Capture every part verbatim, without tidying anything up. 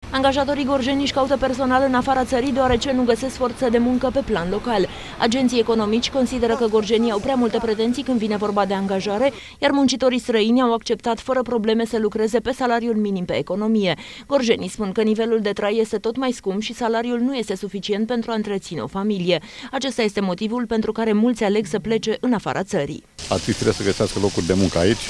Angajatorii gorjeni își caută personal în afara țării deoarece nu găsesc forță de muncă pe plan local. Agenții economici consideră că gorjenii au prea multe pretenții când vine vorba de angajare, iar muncitorii străini au acceptat fără probleme să lucreze pe salariul minim pe economie. Gorjenii spun că nivelul de trai este tot mai scump și salariul nu este suficient pentru a întreține o familie. Acesta este motivul pentru care mulți aleg să plece în afara țării. Artiștii trebuie să găsească locuri de muncă aici,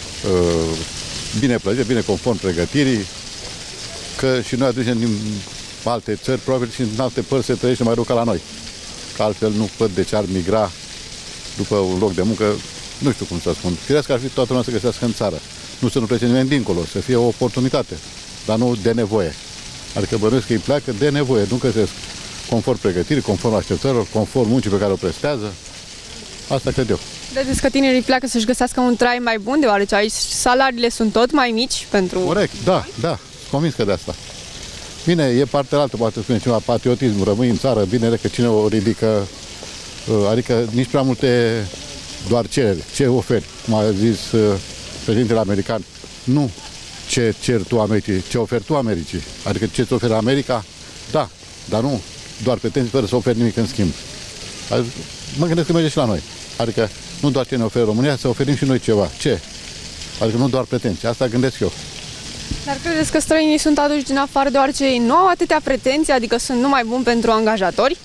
bine plătite, bine conform pregătirii, că și noi aducem din alte țări, probabil și în alte părți se trăiește mai rău ca la noi. Că altfel nu văd de ce ar migra după un loc de muncă, nu știu cum să spun. Firesc că ar fi toată lumea să găsească în țară. Nu să nu plece nimeni dincolo, să fie o oportunitate, dar nu de nevoie. Adică bănuiesc că îi pleacă de nevoie, nu găsesc conform pregătirii, conform așteptărilor, conform muncii pe care o prestează. Asta cred eu. Credeți că tinerii pleacă să-și găsească un trai mai bun, deoarece aici salariile sunt tot mai mici pentru... Corect, da, da, sunt convins că de asta. Bine, e partea altă, poate spune ceva, patriotism, rămâi în țară, bine că cine o ridică, adică nici prea multe doar cereri, ce oferi, cum a zis președintele american, nu ce cer tu Americii, ce oferi tu Americii, adică ce îți oferă America, da, dar nu doar pretenții fără să oferi nimic în schimb. Mă gândesc că merge și la noi, adică nu doar ce ne oferă România, să oferim și noi ceva, ce? Adică nu doar pretenții, asta gândesc eu. Dar credeți că străinii sunt aduși din afară deoarece ei nu au atâtea pretenții, adică sunt numai buni pentru angajatori?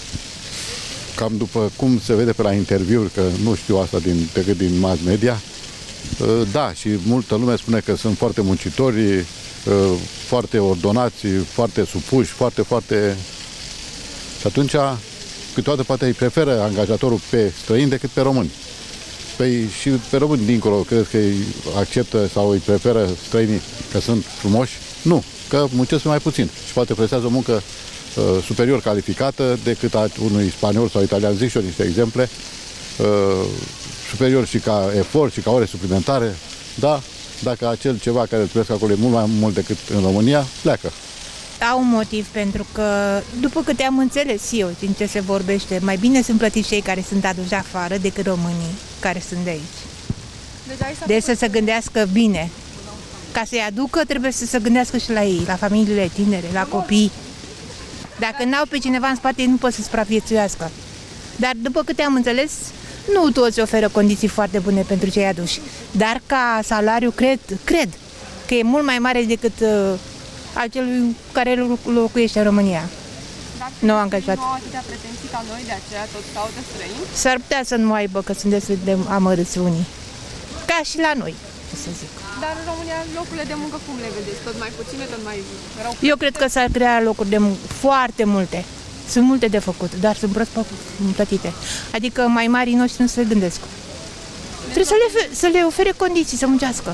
Cam după cum se vede pe la interviuri, că nu știu asta din, decât din mass media, da, și multă lume spune că sunt foarte muncitori, foarte ordonați, foarte supuși, foarte, foarte... Și atunci, câteodată poate îi preferă angajatorul pe străini decât pe români. Păi și pe români dincolo, crezi că îi acceptă sau îi preferă străinii că sunt frumoși? Nu, că muncesc mai puțin și poate prestează o muncă uh, superior calificată decât a unui spaniol sau italian, zic și eu niște exemple, uh, superior și ca efort și ca ore suplimentare, da, dacă acel ceva care trăiesc acolo e mult mai mult decât în România, pleacă. Au un motiv, pentru că, după câte am înțeles eu din ce se vorbește, mai bine sunt plătiți cei care sunt aduși afară decât românii care sunt de aici. Deci să se gândească bine. Ca să-i aducă, trebuie să se gândească și la ei, la familiile tinere, la copii. Dacă n-au pe cineva în spate, ei nu pot să supraviețuiască. Dar, după câte am înțeles, nu toți oferă condiții foarte bune pentru cei aduși. Dar ca salariu, cred, cred că e mult mai mare decât... al celui care locuiește în România. Dacă nu angajat. Nu au atâtea pretenții ca noi, de aceea tot caută străini? S-ar putea să nu aibă, că sunt destul de amărâți unii. Ca și la noi, să zic. Dar în România locurile de muncă cum le vedeți? Tot mai puține, tot mai rău? Eu cred că s-ar crea locuri de muncă foarte multe. Sunt multe de făcut, dar sunt prost plătite. Adică mai mari noștri nu se gândesc. Trebuie să le, să le ofere condiții să muncească.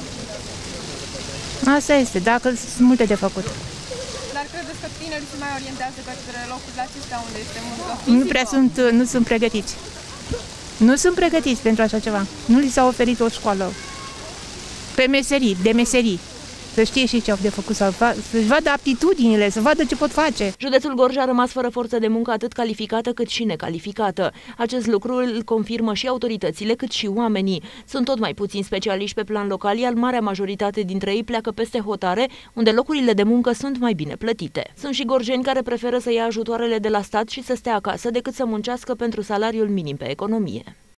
Asta este, dacă sunt multe de făcut. Dar credeți că tinerii se mai orientează către locurile acestea unde este muncă fizică? Nu prea sunt, nu sunt pregătiți. Nu sunt pregătiți pentru așa ceva. Nu li s-a oferit o școală pe meserii, de meserii. Să știe și ce au de făcut, să-și vadă aptitudinile, să vadă ce pot face. Județul Gorj a rămas fără forță de muncă atât calificată cât și necalificată. Acest lucru îl confirmă și autoritățile cât și oamenii. Sunt tot mai puțini specialiști pe plan local, iar marea majoritate dintre ei pleacă peste hotare, unde locurile de muncă sunt mai bine plătite. Sunt și gorjeni care preferă să ia ajutoarele de la stat și să stea acasă decât să muncească pentru salariul minim pe economie.